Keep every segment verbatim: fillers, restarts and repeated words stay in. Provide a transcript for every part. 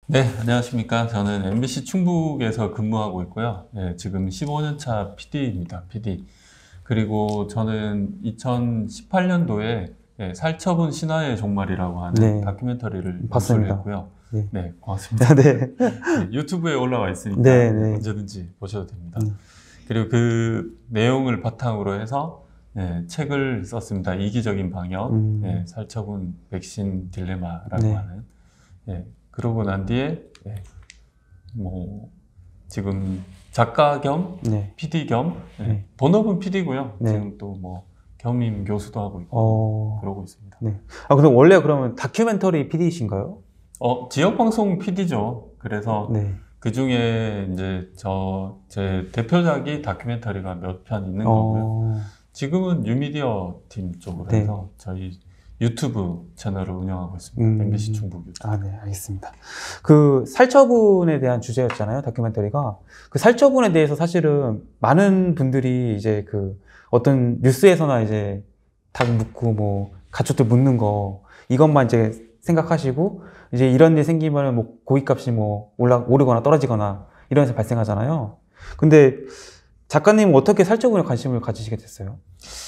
네, 안녕하십니까. 저는 엠비씨 충북에서 근무하고 있고요. 예, 지금 십오 년 차 피디입니다. 피디. 그리고 저는 이천십팔 년도에 예, 살처분 신화의 종말이라고 하는 네, 다큐멘터리를 봤습니다. 연출했고요. 네. 네, 고맙습니다. 네. 네, 유튜브에 올라와 있으니까 네, 네. 언제든지 보셔도 됩니다. 음. 그리고 그 내용을 바탕으로 해서 예, 책을 썼습니다. 이기적인 방역, 음. 예, 살처분 백신 딜레마라고 네. 하는. 예, 그러고 난 뒤에 예, 뭐 지금 작가 겸 네. 피디 겸 예, 네. 본업은 피디고요. 네. 지금 또 뭐 겸임 교수도 하고 있고 어. 그러고 있습니다. 네. 아, 그럼 원래 그러면 다큐멘터리 피디이신가요? 어, 지역 방송 피디죠. 그래서 네. 그 중에 이제 저 제 대표작이 다큐멘터리가 몇 편 있는 거고요. 어. 지금은 뉴미디어 팀 쪽으로 네. 해서 저희 유튜브 채널을 운영하고 있습니다. 음. 엠비씨 충북 유튜브. 아, 네, 알겠습니다. 그 살처분에 대한 주제였잖아요, 다큐멘터리가. 그 살처분에 대해서 사실은 많은 분들이 이제 그 어떤 뉴스에서나 이제 닭 묻고 뭐 가축들 묻는 거 이것만 이제 생각하시고 이제 이런 일 생기면 뭐 고깃값이 뭐 올라 오르거나 떨어지거나 이런 일이 발생하잖아요. 근데 작가님은 어떻게 살처분에 관심을 가지시게 됐어요?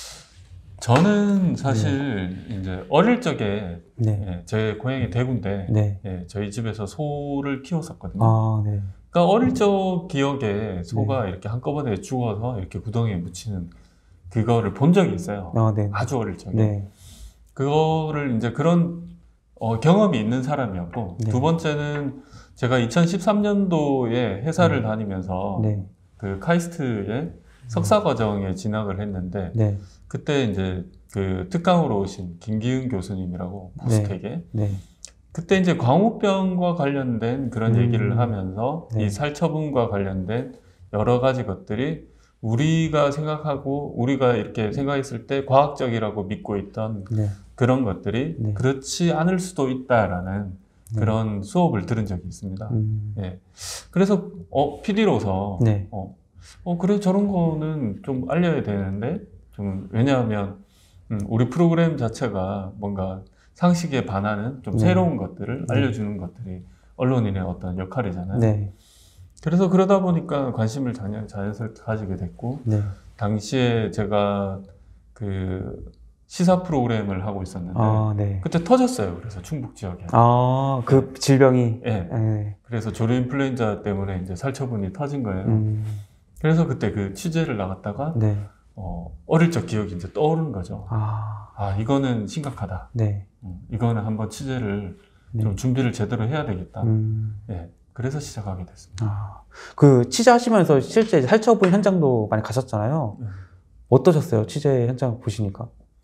저는 사실 이제 어릴 적에 네. 예, 제 고향이 대구인데 네. 예, 저희 집에서 소를 키웠었거든요. 아, 네. 그러니까 어릴 적 기억에 소가 이렇게 한꺼번에 죽어서 이렇게 구덩이에 묻히는 그거를 본 적이 있어요. 아, 네. 아주 어릴 적에. 네. 그거를 이제 그런 어, 경험이 있는 사람이었고 네. 두 번째는 제가 이천십삼 년도에 회사를 네. 다니면서 네. 그 카이스트에 석사 과정에 진학을 했는데 네. 그때 이제 그 특강으로 오신 김기은 교수님이라고 포스텍에 네. 그때 이제 광우병과 관련된 그런 음. 얘기를 하면서 네. 이 살처분과 관련된 여러 가지 것들이 우리가 생각하고 우리가 이렇게 생각했을 때 과학적이라고 믿고 있던 네. 그런 것들이 네. 그렇지 않을 수도 있다라는 네. 그런 수업을 들은 적이 있습니다. 음. 예. 그래서 어, 피디로서 네. 어, 어 그래 저런 거는 좀 알려야 되는데 좀 왜냐하면 음, 우리 프로그램 자체가 뭔가 상식에 반하는 좀 네. 새로운 것들을 네. 알려주는 것들이 언론인의 어떤 역할이잖아요. 네. 그래서 그러다 보니까 관심을 자연, 자연스럽게 가지게 됐고 네. 당시에 제가 그 시사 프로그램을 하고 있었는데 아, 네. 그때 터졌어요. 그래서 충북 지역에. 아, 그 질병이. 예. 네. 그래서 조류 인플루엔자 때문에 이제 살처분이 터진 거예요. 음. 그래서 그때 그 취재를 나갔다가 네. 어, 어릴 적 기억이 이제 떠오르는 거죠. 아, 아, 이거는 심각하다. 네. 음, 이거는 한번 취재를 네. 좀 준비를 제대로 해야 되겠다. 음. 예. 그래서 시작하게 됐습니다. 아, 그 취재하시면서 실제 살처분 현장도 많이 가셨잖아요. 음. 어떠셨어요? 취재 현장 보시니까?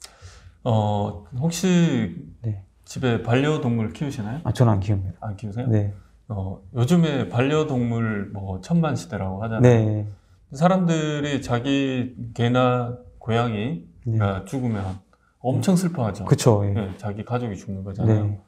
어, 혹시 네. 집에 반려동물 키우시나요? 아, 저는 안 키웁니다. 안 키우세요? 네. 어, 요즘에 반려동물 뭐 천만 시대라고 하잖아요. 네. 사람들이 자기 개나 고양이가 네. 죽으면 엄청 슬퍼하죠. 그쵸. 예. 예, 자기 가족이 죽는 거잖아요. 네.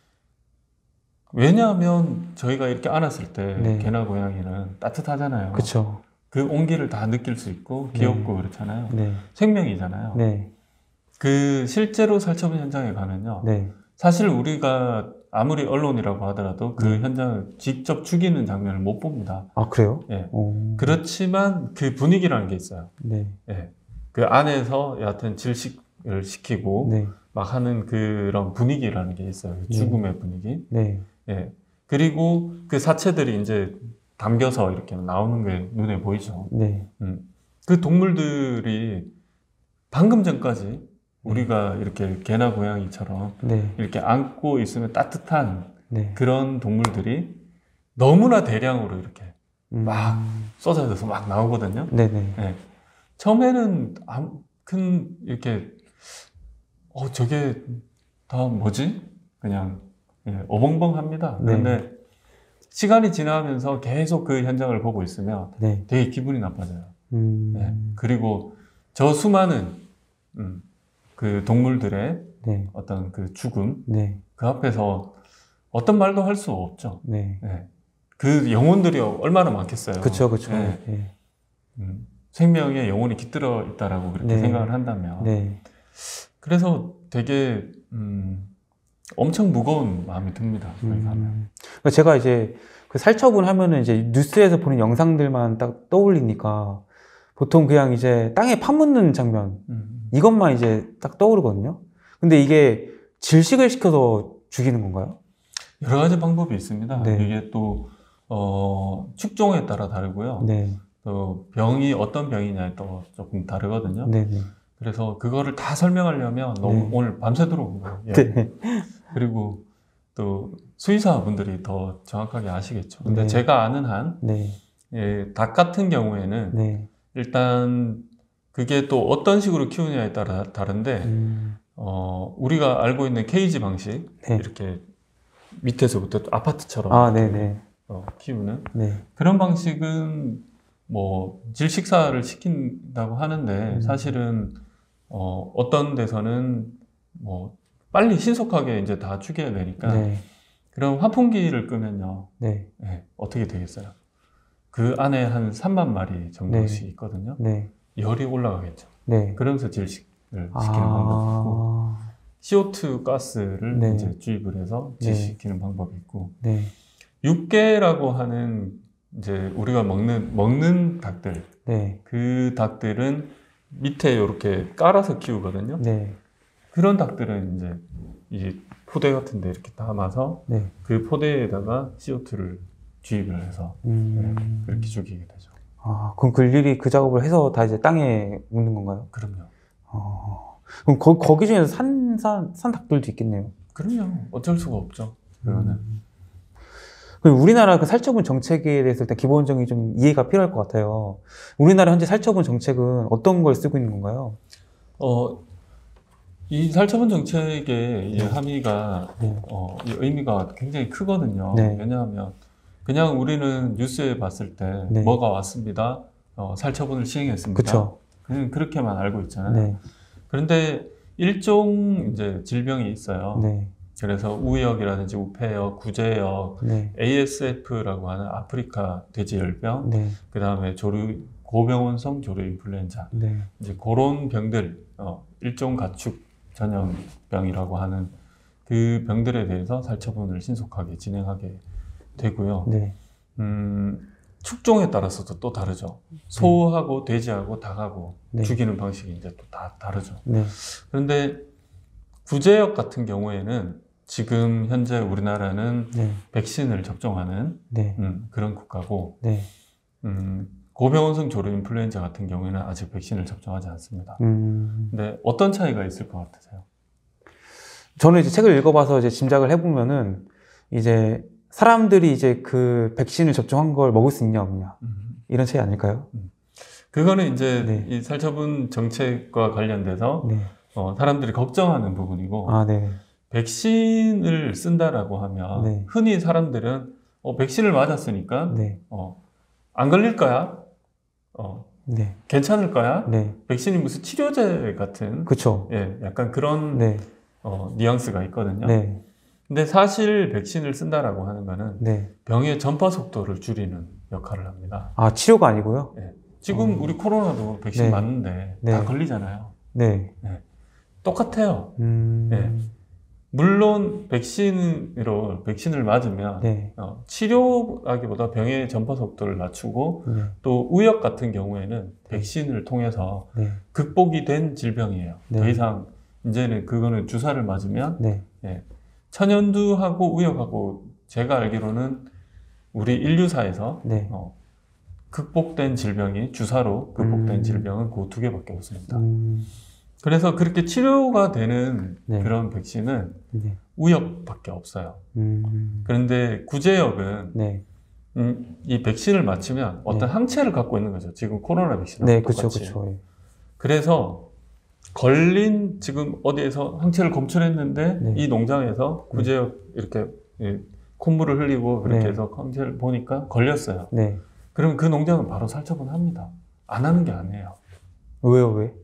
왜냐하면 저희가 이렇게 안았을 때 네. 개나 고양이는 따뜻하잖아요. 그쵸. 그 온기를 다 느낄 수 있고 귀엽고 그렇잖아요. 네. 생명이잖아요. 네. 그 실제로 살처분 현장에 가면요. 네. 사실 우리가 아무리 언론이라고 하더라도 그 네. 현장을 직접 죽이는 장면을 못 봅니다. 아, 그래요? 예. 오. 그렇지만 그 분위기라는 게 있어요. 네. 예. 그 안에서 여하튼 질식을 시키고 네. 막 하는 그런 분위기라는 게 있어요. 그 죽음의 분위기. 네. 예. 그리고 그 사체들이 이제 담겨서 이렇게 나오는 게 눈에 보이죠. 네. 음. 그 동물들이 방금 전까지 우리가 이렇게 개나 고양이처럼 네. 이렇게 안고 있으면 따뜻한 네. 그런 동물들이 너무나 대량으로 이렇게 음. 막 쏟아져서 막 나오거든요. 네네. 예. 처음에는 아무- 큰 이렇게 어 저게 다 뭐지? 그냥 예, 어벙벙합니다. 네. 그런데 시간이 지나면서 계속 그 현장을 보고 있으면 네. 되게 기분이 나빠져요. 음. 예. 그리고 저 수많은 음, 그 동물들의 네. 어떤 그 죽음 네. 그 앞에서 어떤 말도 할 수 없죠. 네. 예. 그 영혼들이 얼마나 많겠어요. 그쵸, 그쵸. 예. 네. 음, 생명에 영혼이 깃들어 있다라고 그렇게 네. 생각을 한다면 네. 그래서 되게 음, 엄청 무거운 마음이 듭니다. 저희 가면. 음. 그러니까 제가 이제 그 살처분 하면은 이제 뉴스에서 보는 영상들만 딱 떠올리니까 보통 그냥 이제 땅에 파묻는 장면 음. 이것만 이제 딱 떠오르거든요. 근데 이게 질식을 시켜서 죽이는 건가요? 여러 가지 방법이 있습니다. 네. 이게 또 어, 축종에 따라 다르고요. 네, 또 병이 어떤 병이냐에 또 조금 다르거든요. 네, 네. 그래서 그거를 다 설명하려면 너무 네. 오늘 밤새도록 뭐, 예. 네. 그리고 또 수의사분들이 더 정확하게 아시겠죠. 근데 네. 제가 아는 한, 네, 예, 닭 같은 경우에는 네. 일단 그게 또 어떤 식으로 키우느냐에 따라 다른데, 음, 어, 우리가 알고 있는 케이지 방식, 네. 이렇게 밑에서부터 아파트처럼 아, 네, 네. 어, 키우는 네. 그런 방식은 뭐 질식사를 시킨다고 하는데 음. 사실은 어, 어떤 데서는 뭐 빨리 신속하게 이제 다 죽여야 되니까 네. 그럼 환풍기를 끄면요, 네. 예, 어떻게 되겠어요? 그 안에 한 삼만 마리 정도씩 네. 있거든요. 네. 열이 올라가겠죠. 네. 그러면서 질식을 시키는 아. 방법이 있고 씨오투 가스를 네. 이제 주입을 해서 질식시키는 방법이 있고 네. 육개라고 하는 이제 우리가 먹는 먹는 닭들 네. 그 닭들은 밑에 이렇게 깔아서 키우거든요. 네. 그런 닭들은 이제 이 포대 같은데 이렇게 담아서 네. 그 포대에다가 씨오투를 주입을 해서 음. 네, 그렇게 죽이게 되죠. 아, 그럼 그 일일이 그 작업을 해서 다 이제 땅에 묻는 건가요? 그럼요. 어. 그럼 거, 거기 중에서 산, 산, 산 닭들도 있겠네요. 그럼요. 어쩔 수가 없죠. 그거는. 음. 그리고 우리나라 그 살처분 정책에 대해서 일단 기본적인 좀 이해가 필요할 것 같아요. 우리나라 현재 살처분 정책은 어떤 걸 쓰고 있는 건가요? 어, 이 살처분 정책의 이 함의가 네. 어, 이 의미가 굉장히 크거든요. 네. 왜냐하면 그냥 우리는 뉴스에 봤을 때 네. 뭐가 왔습니다. 어, 살처분을 시행했습니다. 그쵸. 그냥 그렇게만 알고 있잖아요. 네. 그런데 일종 이제 질병이 있어요. 네. 그래서 우역이라든지 우패역, 구제역, 네. 에이에스에프라고 하는 아프리카 돼지열병, 네. 그 다음에 조류 고병원성 조류 인플루엔자, 네. 이제 그런 병들, 어, 일종 가축 전염병이라고 하는 그 병들에 대해서 살처분을 신속하게 진행하게 되고요. 네. 음, 축종에 따라서도 또 다르죠. 소하고 돼지하고 닭하고 네. 죽이는 방식이 이제 또 다 다르죠. 네. 그런데 구제역 같은 경우에는 지금 현재 우리나라는 네. 백신을 접종하는 네. 음, 그런 국가고, 네. 음, 고병원성 조류 인플루엔자 같은 경우에는 아직 백신을 접종하지 않습니다. 음. 근데 어떤 차이가 있을 것 같으세요? 저는 이제 책을 읽어봐서 이제 짐작을 해보면은 이제 사람들이 이제 그 백신을 접종한 걸 먹을 수 있냐 없냐 음, 이런 차이 아닐까요? 그거는 이제 네. 이 살처분 정책과 관련돼서 네. 어, 사람들이 걱정하는 부분이고, 아, 네. 백신을 쓴다라고 하면 네. 흔히 사람들은 어, 백신을 맞았으니까 네. 어, 안 걸릴 거야, 어, 네. 괜찮을 거야, 네. 백신이 무슨 치료제 같은 그쵸. 예, 약간 그런 네. 어, 뉘앙스가 있거든요. 네. 근데 사실 백신을 쓴다라고 하는 거는 네. 병의 전파 속도를 줄이는 역할을 합니다. 아, 치료가 아니고요? 예. 지금 어. 우리 코로나도 백신 네. 맞는데 네. 다 걸리잖아요. 네. 똑같아요. 음. 네. 물론 백신으로 백신을 맞으면 네. 어, 치료하기보다 병의 전파 속도를 낮추고 네. 또 우역 같은 경우에는 백신을 통해서 네. 극복이 된 질병이에요. 네. 더 이상 이제는 그거는 주사를 맞으면 네. 예, 천연두하고 우역하고 제가 알기로는 우리 인류사에서 네. 어, 극복된 질병이 주사로 극복된 음. 질병은 그 두 개밖에 없습니다. 음. 그래서 그렇게 치료가 되는 네. 그런 백신은 네. 우역밖에 없어요. 음. 그런데 구제역은 네. 음, 이 백신을 맞추면 어떤 네. 항체를 갖고 있는 거죠. 지금 코로나 백신하고 네, 그쵸, 똑같이. 그쵸. 예. 그래서 걸린 지금 어디에서 항체를 검출했는데 네. 이 농장에서 구제역 이렇게 예, 콧물을 흘리고 그렇게 네. 해서 항체를 보니까 걸렸어요. 네. 그러면 그 농장은 바로 살처분합니다. 안 하는 게 아니에요. 왜요, 왜?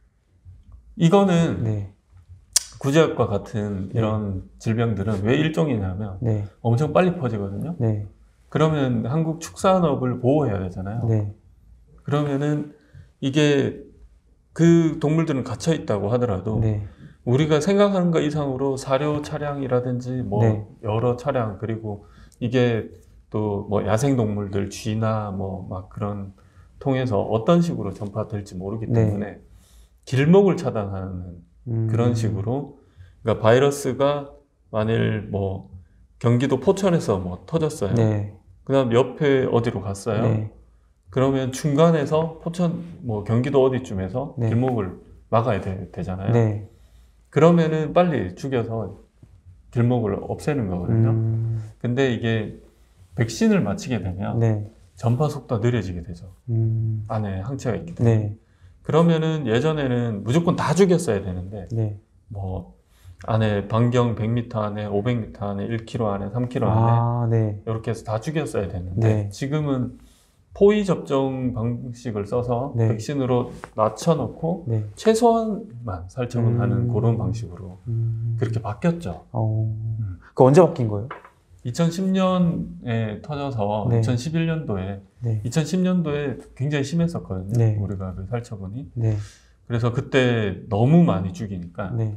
이거는 네. 구제역과 같은 이런 질병들은 왜 일종이냐면 네. 엄청 빨리 퍼지거든요. 네. 그러면 한국 축산업을 보호해야 되잖아요. 네. 그러면은 이게 그 동물들은 갇혀 있다고 하더라도 네. 우리가 생각하는 것 이상으로 사료 차량이라든지 뭐 네. 여러 차량 그리고 이게 또 뭐 야생동물들 쥐나 뭐 막 그런 통해서 어떤 식으로 전파될지 모르기 네. 때문에 길목을 차단하는 음. 그런 식으로 그러니까 바이러스가 만일 뭐 경기도 포천에서 뭐 터졌어요. 네. 그다음 옆에 어디로 갔어요. 네. 그러면 중간에서 포천 뭐 경기도 어디쯤에서 네. 길목을 막아야 되, 되잖아요. 네. 그러면은 빨리 죽여서 길목을 없애는 거거든요. 음. 근데 이게 백신을 맞히게 되면 네. 전파 속도가 느려지게 되죠. 음. 안에 항체가 있기 때문에. 네. 그러면은 예전에는 무조건 다 죽였어야 되는데 네. 뭐 안에 반경 백 미터 안에 오백 미터 안에 일 킬로미터 안에 삼 킬로미터 안에 아, 네. 이렇게 해서 다 죽였어야 되는데 네. 지금은 포위 접종 방식을 써서 네. 백신으로 낮춰놓고 네. 최소한만 살처분 하는 음. 그런 방식으로 음. 그렇게 바뀌었죠. 어. 음. 그 언제 바뀐 거예요? 이천십 년에 터져서 네. 이천십일 년도에 네. 이천십 년도에 굉장히 심했었거든요. 네. 우리가 그 살처분이. 네. 그래서 그때 너무 많이 죽이니까 네.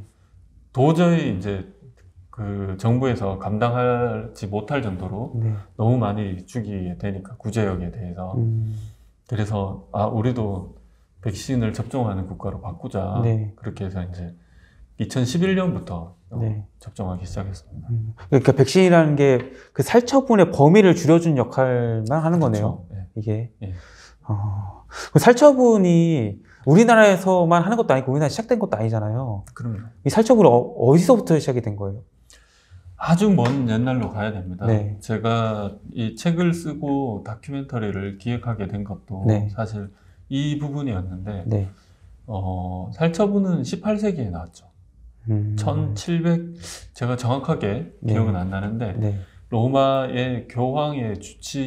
도저히 이제 그 정부에서 감당하지 못할 정도로 네. 너무 많이 죽이게 되니까 구제역에 대해서 음. 그래서 아 우리도 백신을 접종하는 국가로 바꾸자 네. 그렇게 해서 이제 이천십일 년부터 네. 접종하기 시작했습니다. 음. 그러니까 백신이라는 게 그 살처분의 범위를 줄여준 역할만 하는 거네요. 그렇죠. 예. 이게. 예. 어. 그 살처분이 우리나라에서만 하는 것도 아니고 우리나라에 시작된 것도 아니잖아요. 그럼요. 이 살처분이 어, 어디서부터 시작이 된 거예요? 아주 먼 옛날로 가야 됩니다. 네. 제가 이 책을 쓰고 다큐멘터리를 기획하게 된 것도 네. 사실 이 부분이었는데 네. 어, 살처분은 십팔 세기에 나왔죠. 음. 천칠백 제가 정확하게 네. 기억은 안 나는데 네. 로마의 교황의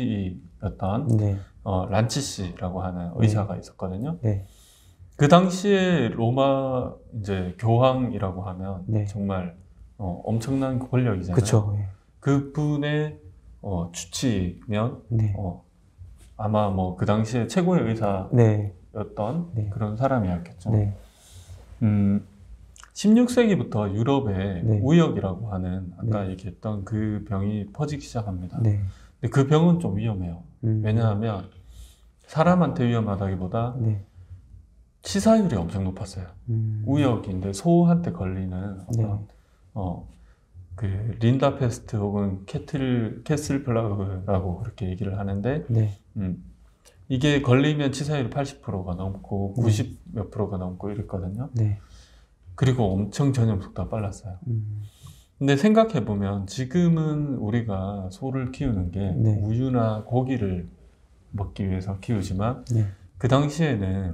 주치의였던 네. 어, 란치시라고 하는 의사가 있었거든요. 네. 그 당시에 로마 이제 교황이라고 하면 네. 정말 어, 엄청난 권력이잖아요. 그쵸. 예. 그분의 어, 주치면 네. 어, 아마 뭐 그 당시에 최고의 의사였던 네. 네. 그런 사람이었겠죠. 네. 음, 십육 세기부터 유럽에 네. 우역이라고 하는 아까 네. 얘기했던 그 병이 퍼지기 시작합니다. 네. 근데 그 병은 좀 위험해요. 음. 왜냐하면 사람한테 위험하다기보다 네. 치사율이 엄청 높았어요. 음. 우역인데 소한테 걸리는 어떤 네. 어, 그 린다 페스트 혹은 캐틀 캐슬 플라그라고 그렇게 얘기를 하는데 네. 음, 이게 걸리면 치사율이 팔십 퍼센트가 넘고 네. 구십 몇 프로가 넘고 이랬거든요. 네. 그리고 엄청 전염 속도가 빨랐어요. 음. 근데 생각해 보면 지금은 우리가 소를 키우는 게 네. 우유나 고기를 먹기 위해서 키우지만 네. 그 당시에는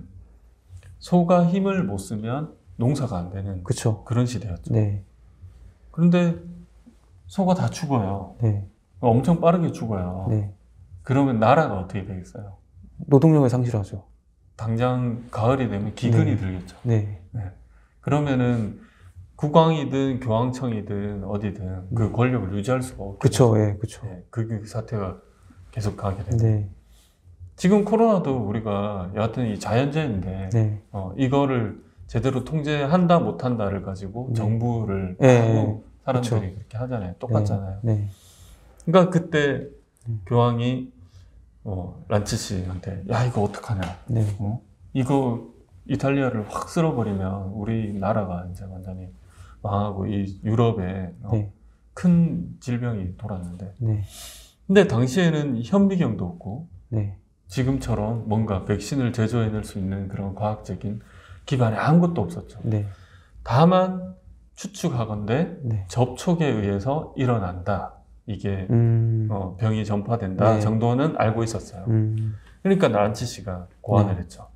소가 힘을 못 쓰면 농사가 안 되는 그쵸. 그런 시대였죠. 네. 그런데 소가 다 죽어요. 네. 엄청 빠르게 죽어요. 네. 그러면 나라가 어떻게 되겠어요? 노동력을 상실하죠. 당장 가을이 되면 기근이 네. 들겠죠. 네. 그러면은 국왕이든 교황청이든 어디든 그 권력을 유지할 수가 없고 그쵸. 예, 그쵸. 네, 그 사태가 계속 가게 됩니다. 네. 지금 코로나도 우리가 여하튼 이 자연재해인데 네. 어, 이거를 제대로 통제한다 못한다를 가지고 네. 정부를 네. 하고 사람들이 그쵸. 그렇게 하잖아요. 똑같잖아요. 네. 그러니까 그때 음. 교황이 어, 란치시한테 야 이거 어떡하냐 네. 어? 이거 이탈리아를 확 쓸어버리면 우리나라가 이제 완전히 망하고 이 유럽에 어, 네. 큰 질병이 돌았는데 네. 근데 당시에는 현미경도 없고 네. 지금처럼 뭔가 백신을 제조해낼 수 있는 그런 과학적인 기반이 아무것도 없었죠. 네. 다만 추측하건대 네. 접촉에 의해서 일어난다. 이게 음. 어, 병이 전파된다 네. 정도는 알고 있었어요. 음. 그러니까 란치 씨가 고안을 네. 했죠.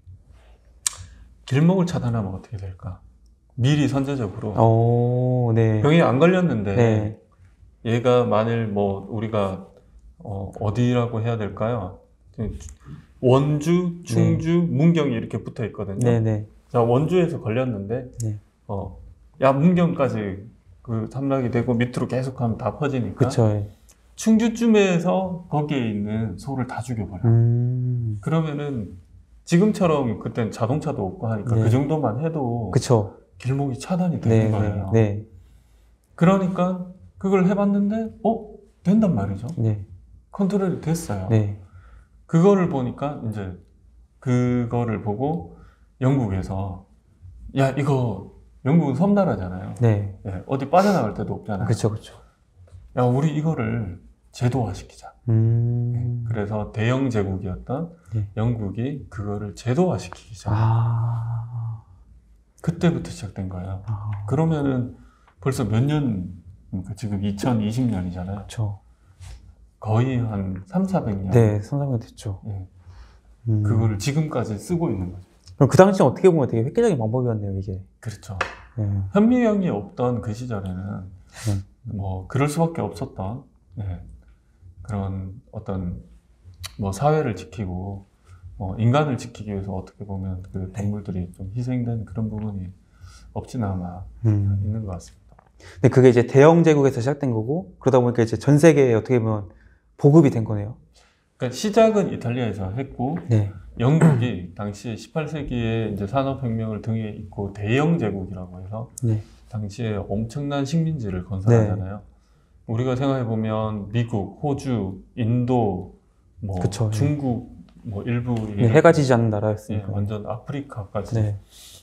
길목을 차단하면 어떻게 될까? 미리 선제적으로 오, 네. 병이 안 걸렸는데 네. 얘가 만일 뭐 우리가 어, 어디라고 해야 될까요? 원주, 충주, 문경이 이렇게 붙어 있거든요. 네, 네. 자, 원주에서 걸렸는데 네. 어, 야 문경까지 그 함락이 되고 밑으로 계속하면 다 퍼지니까 그쵸. 예. 충주쯤에서 거기에 있는 소를 다 죽여버려. 음. 그러면은 지금처럼 그땐 자동차도 없고 하니까 네. 그 정도만 해도 그쵸. 길목이 차단이 되는 네, 거예요. 네, 그러니까 그걸 해봤는데 어? 된단 말이죠. 네, 컨트롤이 됐어요. 네, 그거를 보니까 이제 그거를 보고 영국에서 야 이거 영국은 섬나라잖아요. 네, 예, 어디 빠져나갈 데도 없잖아요. 그렇죠, 그렇죠. 야 우리 이거를 제도화시키자. 음, 그래서 대영 제국이었던 네. 영국이 그거를 제도화시키기 시작. 아, 그때부터 시작된 거예요. 아, 그러면은 벌써 몇 년, 그러니까 지금 이천이십 년이잖아요. 그렇죠. 거의 한 삼사백 년. 네, 선상면 됐죠. 예, 음. 그거를 지금까지 쓰고 있는 거죠. 그럼 그 당시 어떻게 보면 되게 획기적인 방법이었네요, 이게. 그렇죠. 네. 현미경이 없던 그 시절에는 네. 뭐 그럴 수밖에 없었던 예, 그런 어떤 뭐 사회를 지키고 어, 인간을 지키기 위해서 어떻게 보면 그 동물들이 좀 희생된 그런 부분이 없진 않아 음. 있는 것 같습니다. 근데 그게 이제 대영 제국에서 시작된 거고, 그러다 보니까 이제 전 세계에 어떻게 보면 보급이 된 거네요. 그러니까 시작은 이탈리아에서 했고 네. 영국이 당시에 십팔 세기에 이제 산업혁명을 등에 잇고 대영 제국이라고 해서 네. 당시에 엄청난 식민지를 건설하잖아요. 우리가 생각해 보면 미국, 호주, 인도, 뭐 그쵸, 예. 중국, 뭐 일부 네, 해가 지지 않는 나라였으니까. 예, 완전 아프리카까지. 네.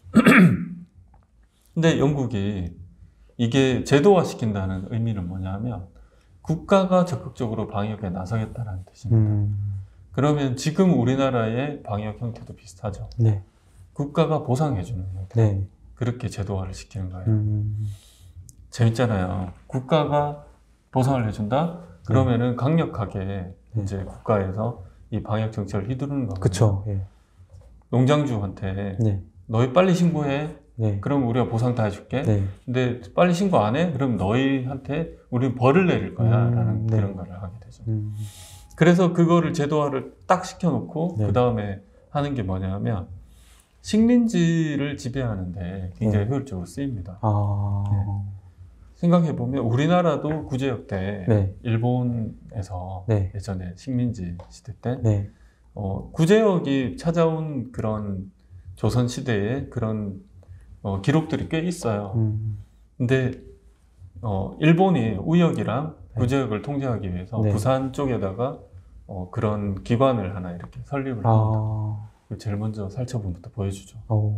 근데 영국이 이게 제도화시킨다는 의미는 뭐냐면 국가가 적극적으로 방역에 나서겠다는 뜻입니다. 음. 그러면 지금 우리나라의 방역 형태도 비슷하죠. 네. 국가가 보상해주는 형태. 네. 그렇게 제도화를 시키는 거예요. 음. 재밌잖아요. 국가가 보상을 해준다? 그러면은 강력하게 네. 이제 국가에서 이 방역 정책을 휘두르는 거거든요. 그쵸. 예. 농장주한테 네. 너희 빨리 신고해. 네. 그럼 우리가 보상 다 해줄게. 네. 근데 빨리 신고 안 해? 그럼 너희한테 우리 벌을 내릴 거야. 음, 라는 네. 그런 거를 하게 되죠. 음. 그래서 그거를 제도화를 딱 시켜놓고 네. 그 다음에 하는 게 뭐냐면 식민지를 지배하는데 굉장히 네. 효율적으로 쓰입니다. 아. 생각해보면 우리나라도 구제역 때 네. 일본에서 네. 예전에 식민지 시대 때 네. 어, 구제역이 찾아온 그런 조선시대에 그런 어, 기록들이 꽤 있어요. 음. 근데 어, 일본이 우역이랑 네. 구제역을 통제하기 위해서 네. 부산 쪽에다가 어, 그런 기관을 하나 이렇게 설립을 합니다. 아. 제일 먼저 살처분부터 보여주죠. 오.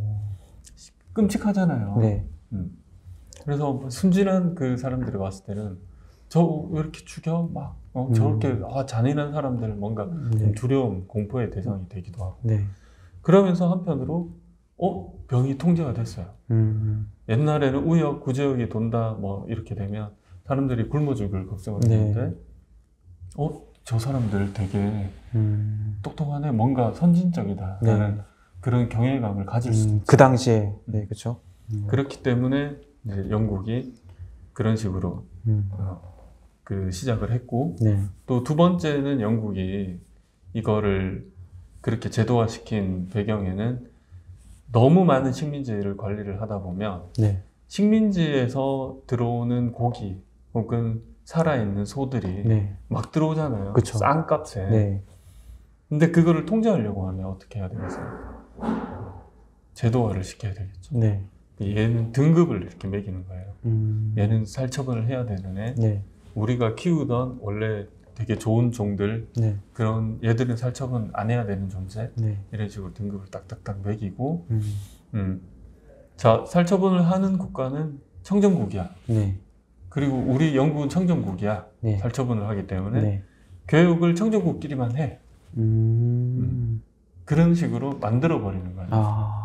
끔찍하잖아요. 네. 음. 그래서 순진한 그 사람들이 왔을 때는 저 왜 이렇게 죽여? 막 어, 음. 저렇게 아, 잔인한 사람들 뭔가 네. 좀 두려움, 공포의 대상이 되기도 하고 네. 그러면서 한편으로 어? 병이 통제가 됐어요. 음. 옛날에는 우역, 구제역이 돈다 뭐 이렇게 되면 사람들이 굶어 죽을 걱정을 네. 했는데 어? 저 사람들 되게 음. 똑똑하네, 뭔가 선진적이다 네. 라는 그런 경외감을 가질 수 음. 있어요. 그 당시에. 네, 그렇죠. 음. 그렇기 때문에 이제 영국이 그런 식으로 음. 어, 그 시작을 했고 네. 또 두 번째는 영국이 이거를 그렇게 제도화시킨 배경에는 너무 많은 식민지를 관리를 하다 보면 네. 식민지에서 들어오는 고기 혹은 살아있는 소들이 네. 막 들어오잖아요. 그쵸. 싼 값에. 네. 근데 그거를 통제하려고 하면 어떻게 해야 되겠어요? 제도화를 시켜야 되겠죠. 네. 얘는 등급을 이렇게 매기는 거예요. 음. 얘는 살처분을 해야 되는 애, 네. 우리가 키우던 원래 되게 좋은 종들, 네. 그런 얘들은 살처분 안 해야 되는 존재, 네. 이런 식으로 등급을 딱딱딱 매기고 음. 음. 자, 살처분을 하는 국가는 청정국이야. 네. 그리고 우리 영국은 청정국이야. 네. 살처분을 하기 때문에 네. 교육을 청정국끼리만 해. 음. 그런 식으로 만들어 버리는 거예요. 아.